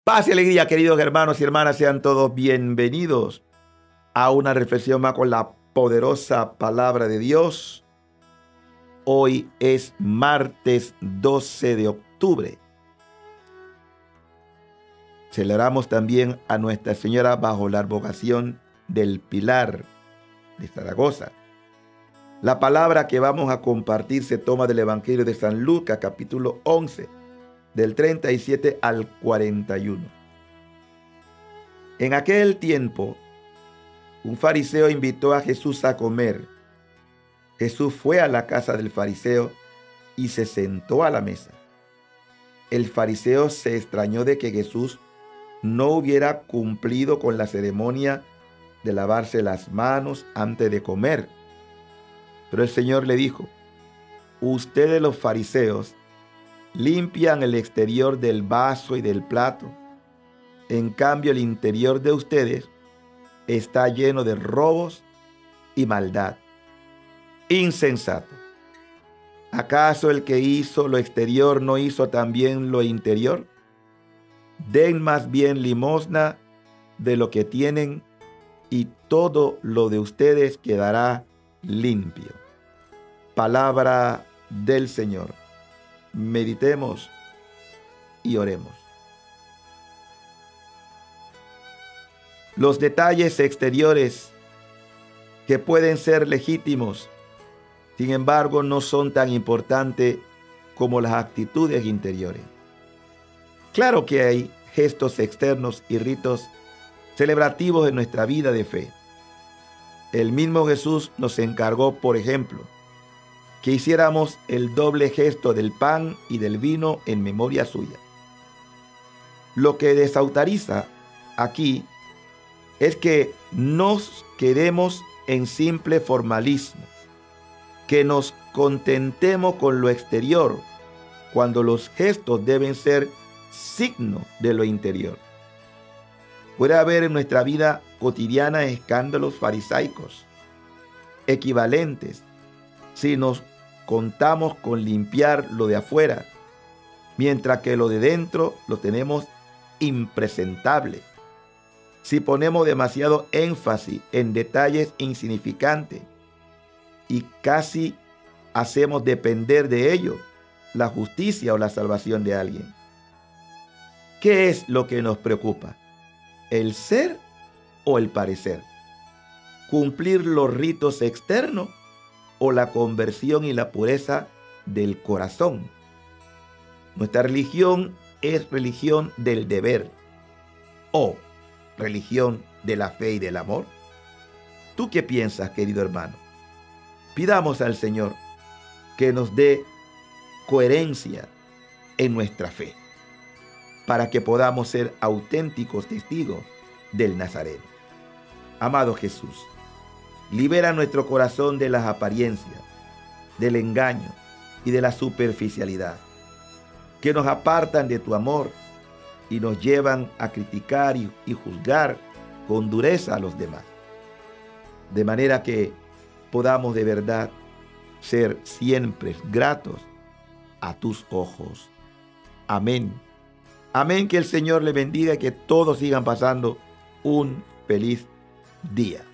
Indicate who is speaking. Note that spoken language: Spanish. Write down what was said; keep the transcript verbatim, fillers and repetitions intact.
Speaker 1: Paz y alegría, queridos hermanos y hermanas, sean todos bienvenidos a una reflexión más con la poderosa palabra de Dios. Hoy es martes doce de octubre. Celebramos también a Nuestra Señora bajo la advocación del Pilar de Zaragoza. La palabra que vamos a compartir se toma del Evangelio de San Lucas, capítulo once, del treinta y siete al cuarenta y uno. En aquel tiempo, un fariseo invitó a Jesús a comer. Jesús fue a la casa del fariseo y se sentó a la mesa. El fariseo se extrañó de que Jesús no hubiera cumplido con la ceremonia de lavarse las manos antes de comer. Pero el Señor le dijo: ustedes los fariseos limpian el exterior del vaso y del plato. En cambio, el interior de ustedes está lleno de robos y maldad. Insensato. ¿Acaso el que hizo lo exterior no hizo también lo interior? Den más bien limosna de lo que tienen y todo lo de ustedes quedará limpio. Palabra del Señor. Meditemos y oremos. Los detalles exteriores, que pueden ser legítimos, sin embargo, no son tan importantes como las actitudes interiores. Claro que hay gestos externos y ritos celebrativos en nuestra vida de fe. El mismo Jesús nos encargó, por ejemplo, que hiciéramos el doble gesto del pan y del vino en memoria suya. Lo que desautoriza aquí es que nos quedemos en simple formalismo, que nos contentemos con lo exterior, cuando los gestos deben ser signo de lo interior. Puede haber en nuestra vida cotidiana escándalos farisaicos, equivalentes, si nos contamos con limpiar lo de afuera, mientras que lo de dentro lo tenemos impresentable. Si ponemos demasiado énfasis en detalles insignificantes y casi hacemos depender de ello la justicia o la salvación de alguien. ¿Qué es lo que nos preocupa? ¿El ser o el parecer? ¿Cumplir los ritos externos o la conversión y la pureza del corazón? Nuestra religión es religión del deber o religión de la fe y del amor. ¿Tú qué piensas, querido hermano? Pidamos al Señor que nos dé coherencia en nuestra fe, para que podamos ser auténticos testigos del Nazareno. Amado Jesús, libera nuestro corazón de las apariencias, del engaño y de la superficialidad, que nos apartan de tu amor y nos llevan a criticar y, y juzgar con dureza a los demás. De manera que podamos de verdad ser siempre gratos a tus ojos. Amén. Amén, que el Señor le bendiga y que todos sigan pasando un feliz día.